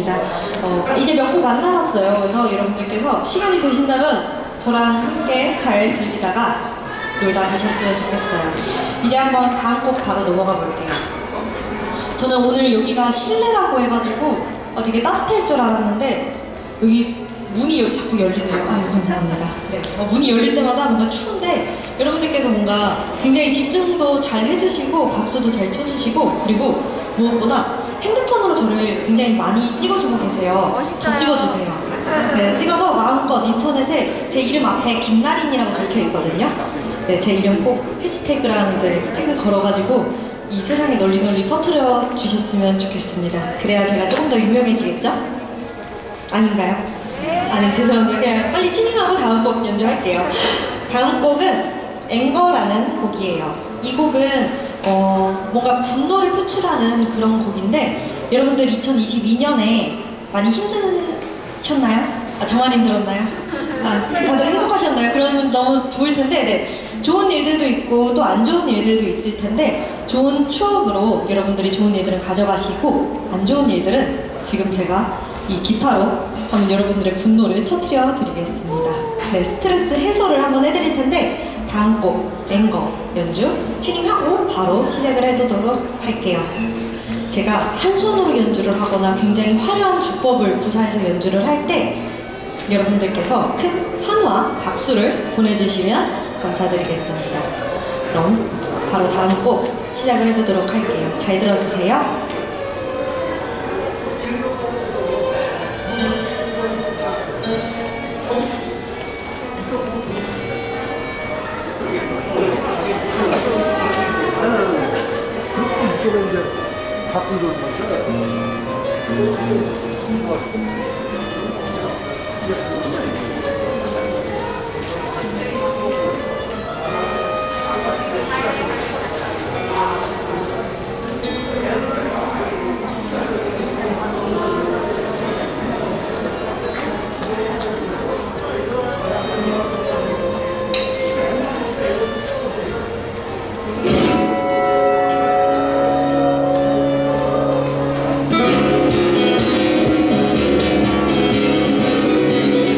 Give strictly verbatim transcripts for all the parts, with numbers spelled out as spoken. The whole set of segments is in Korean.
있습니다. 어, 이제 몇 곡 안 남았어요. 그래서 여러분들께서 시간이 되신다면 저랑 함께 잘 즐기다가 놀다 가셨으면 좋겠어요. 이제 한번 다음 곡 바로 넘어가 볼게요. 저는 오늘 여기가 실내라고 해가지고 어, 되게 따뜻할 줄 알았는데 여기 문이 자꾸 열리네요. 아유, 감사합니다. 네, 어, 문이 열릴 때마다 뭔가 추운데 여러분들께서 뭔가 굉장히 집중도 잘 해주시고 박수도 잘 쳐주시고 그리고 무엇보다 핸드폰으로 저를 굉장히 많이 찍어주고 계세요. 더 찍어주세요. 네, 찍어서 마음껏 인터넷에 제 이름 앞에 김나린이라고 적혀 있거든요. 네, 제 이름 꼭 해시태그랑 이제 태그 걸어가지고 이 세상에 널리 널리 퍼뜨려 주셨으면 좋겠습니다. 그래야 제가 조금 더 유명해지겠죠? 아닌가요? 아니, 죄송합니다. 그냥 빨리 튜닝하고 다음 곡 연주할게요. 다음 곡은 앵거라는 곡이에요. 이 곡은 어, 뭔가 분노를 표출하는 그런 곡인데 여러분들 이천이십이 년에 많이 힘드셨나요? 아, 저만 힘들었나요? 아, 다들 행복하셨나요? 그러면 너무 좋을 텐데 네. 좋은 일들도 있고 또 안 좋은 일들도 있을 텐데 좋은 추억으로 여러분들이 좋은 일들은 가져가시고 안 좋은 일들은 지금 제가 이 기타로 한번 여러분들의 분노를 터뜨려 드리겠습니다. 네, 스트레스 해소를 한번 해드릴 텐데 다음 곡 앵거 연주 튜닝하고 바로 시작을 해보도록 할게요. 제가 한 손으로 연주를 하거나 굉장히 화려한 주법을 구사해서 연주를 할 때 여러분들께서 큰 환호와 박수를 보내주시면 감사드리겠습니다. 그럼 바로 다음 곡 시작을 해보도록 할게요. 잘 들어주세요. 이쪽은 이제 바꾸는 거죠. 네.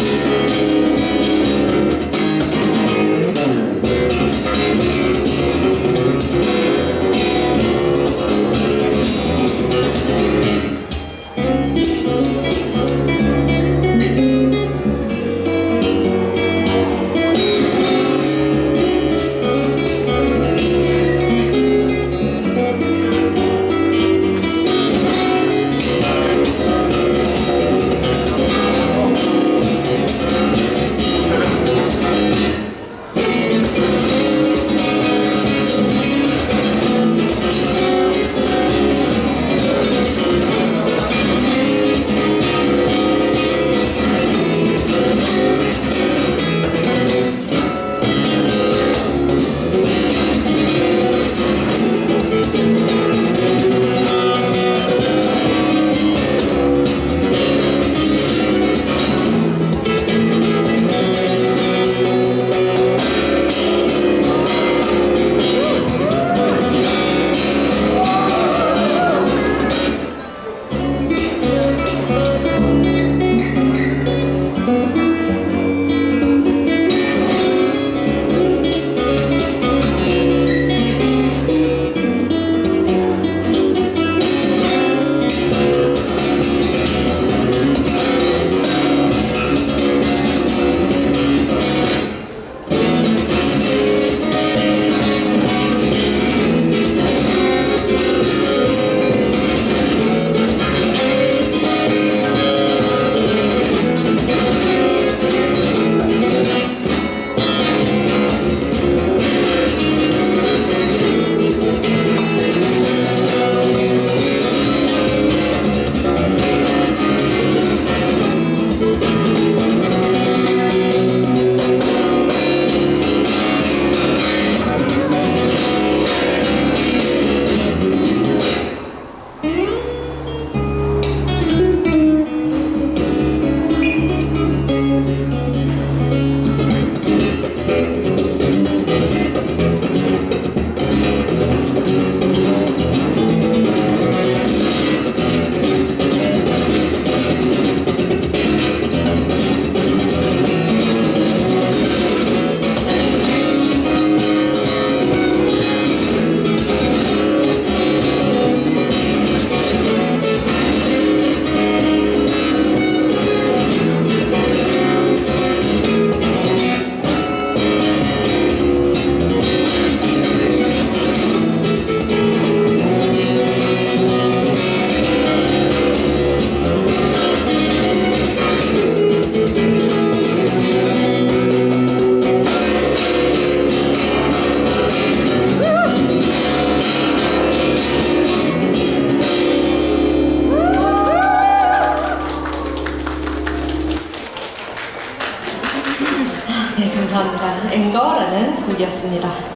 곡이었습니다.